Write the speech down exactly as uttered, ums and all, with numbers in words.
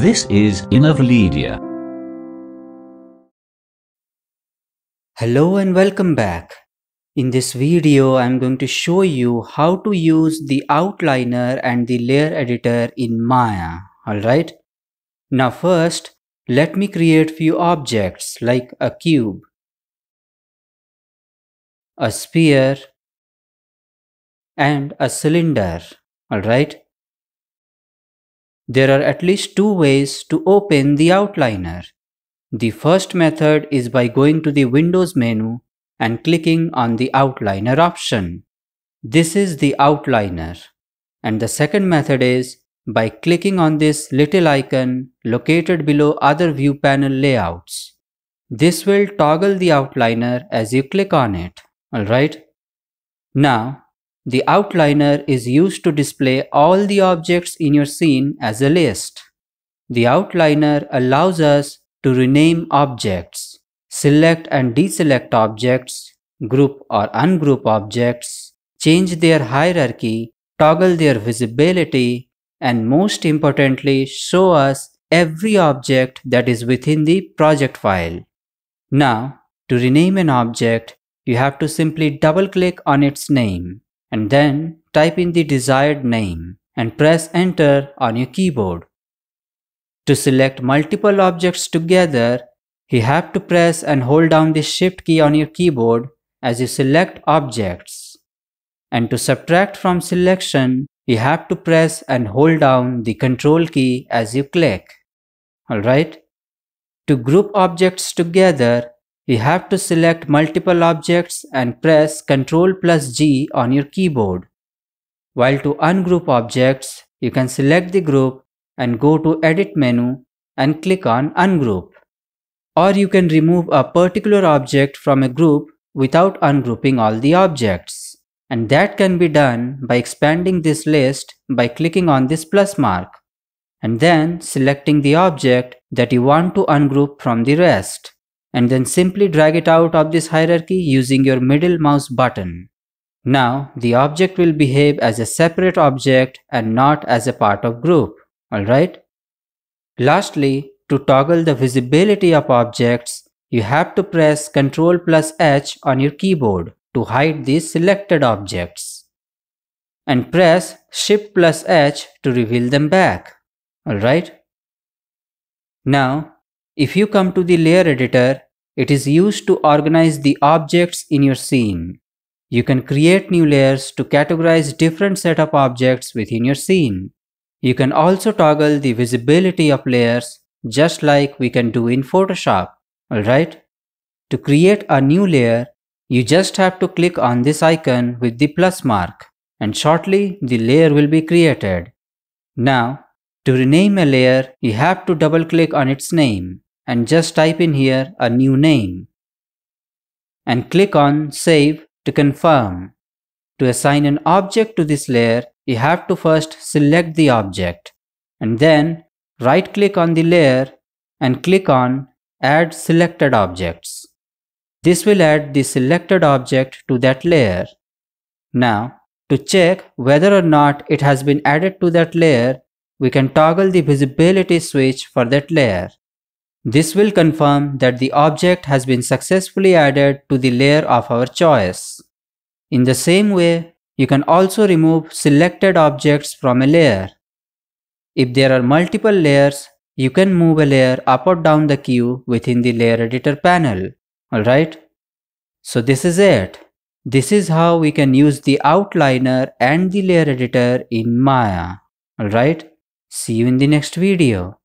This is Innovledia. Hello and welcome back. In this video, I'm going to show you how to use the outliner and the layer editor in Maya. Alright? Now first, let me create few objects like a cube, a sphere, and a cylinder. Alright? There are at least two ways to open the outliner. The first method is by going to the Windows menu and clicking on the outliner option. This is the outliner. And the second method is by clicking on this little icon located below other view panel layouts. This will toggle the outliner as you click on it. Alright? Now, the outliner is used to display all the objects in your scene as a list. The outliner allows us to rename objects, select and deselect objects, group or ungroup objects, change their hierarchy, toggle their visibility, and most importantly, show us every object that is within the project file. Now, to rename an object, you have to simply double-click on its name and then type in the desired name and press enter on your keyboard. To select multiple objects together, you have to press and hold down the shift key on your keyboard as you select objects. And to subtract from selection, you have to press and hold down the control key as you click. Alright? To group objects together, you have to select multiple objects and press control plus G on your keyboard. While to ungroup objects, you can select the group and go to Edit menu and click on Ungroup. Or you can remove a particular object from a group without ungrouping all the objects. And that can be done by expanding this list by clicking on this plus mark and then selecting the object that you want to ungroup from the rest, and then simply drag it out of this hierarchy using your middle mouse button. Now the object will behave as a separate object and not as a part of group. Alright? Lastly, to toggle the visibility of objects, you have to press control plus H on your keyboard to hide these selected objects, and press shift plus H to reveal them back. Alright? Now, if you come to the layer editor, it is used to organize the objects in your scene. You can create new layers to categorize different set of objects within your scene. You can also toggle the visibility of layers just like we can do in Photoshop. Alright? To create a new layer, you just have to click on this icon with the plus mark, and shortly the layer will be created. Now, to rename a layer, you have to double click on its name and just type in here a new name. And click on Save to confirm. To assign an object to this layer, you have to first select the object and then right click on the layer and click on Add Selected Objects. This will add the selected object to that layer. Now, to check whether or not it has been added to that layer, we can toggle the visibility switch for that layer. This will confirm that the object has been successfully added to the layer of our choice. In the same way, you can also remove selected objects from a layer. If there are multiple layers, you can move a layer up or down the queue within the layer editor panel. Alright? So this is it. This is how we can use the outliner and the layer editor in Maya. Alright? See you in the next video.